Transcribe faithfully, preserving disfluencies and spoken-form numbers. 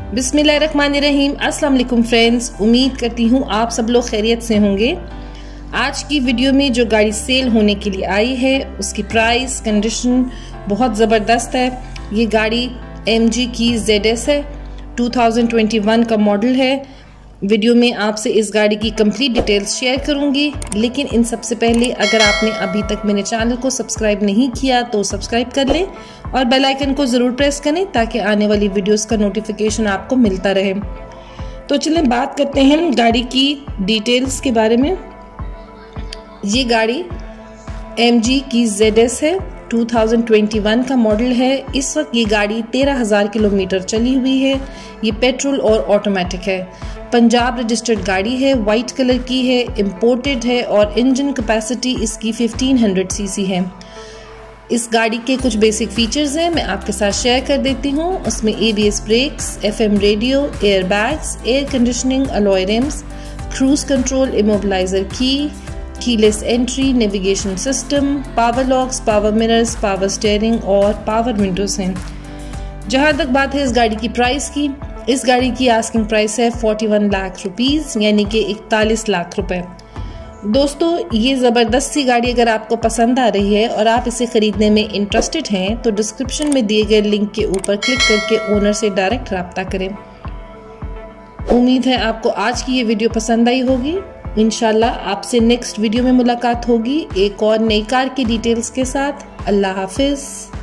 बिस्मिल्लाहिर्रहमानिर्रहीम। अस्सलाम वालेकुम फ्रेंड्स, उम्मीद करती हूँ आप सब लोग खैरियत से होंगे। आज की वीडियो में जो गाड़ी सेल होने के लिए आई है उसकी प्राइस कंडीशन बहुत ज़बरदस्त है। ये गाड़ी एम जी की जेड एस है, टू थाउजेंड ट्वेंटी वन का मॉडल है। वीडियो में आपसे इस गाड़ी की कंप्लीट डिटेल्स शेयर करूंगी, लेकिन इन सबसे पहले अगर आपने अभी तक मेरे चैनल को सब्सक्राइब नहीं किया तो सब्सक्राइब कर लें और बेल आइकन को ज़रूर प्रेस करें ताकि आने वाली वीडियोस का नोटिफिकेशन आपको मिलता रहे। तो चलें बात करते हैं गाड़ी की डिटेल्स के बारे में। ये गाड़ी एम जी की जेड एस है, टू थाउजेंड ट्वेंटी वन का मॉडल है। इस वक्त ये गाड़ी तेरह हज़ार किलोमीटर चली हुई है। ये पेट्रोल और ऑटोमेटिक है। पंजाब रजिस्टर्ड गाड़ी है, वाइट कलर की है, इम्पोर्टेड है और इंजन कैपेसिटी इसकी फिफ्टीन हंड्रेड सीसी है। इस गाड़ी के कुछ बेसिक फीचर्स हैं, मैं आपके साथ शेयर कर देती हूँ। उसमें A B S brakes, F M radio, airbags, air conditioning, alloy rims, cruise control, immobiliser key, keyless entry, navigation system, power locks, power mirrors, power steering और पावर विंडोज हैं। जहाँ तक बात है इस गाड़ी की प्राइस की, इस गाड़ी की आस्किंग प्राइस है इकतालीस लाख रुपीस, यानी कि इकतालीस लाख रुपए। दोस्तों, ये ज़बरदस्त सी गाड़ी अगर आपको पसंद आ रही है और आप इसे ख़रीदने में इंटरेस्टेड हैं तो डिस्क्रिप्शन में दिए गए लिंक के ऊपर क्लिक करके ओनर से डायरेक्ट रब्ता करें। उम्मीद है आपको आज की ये वीडियो पसंद आई होगी। इंशाल्लाह आपसे नेक्स्ट वीडियो में मुलाकात होगी एक और नई कार की डिटेल्स के साथ। अल्लाह हाफिज़।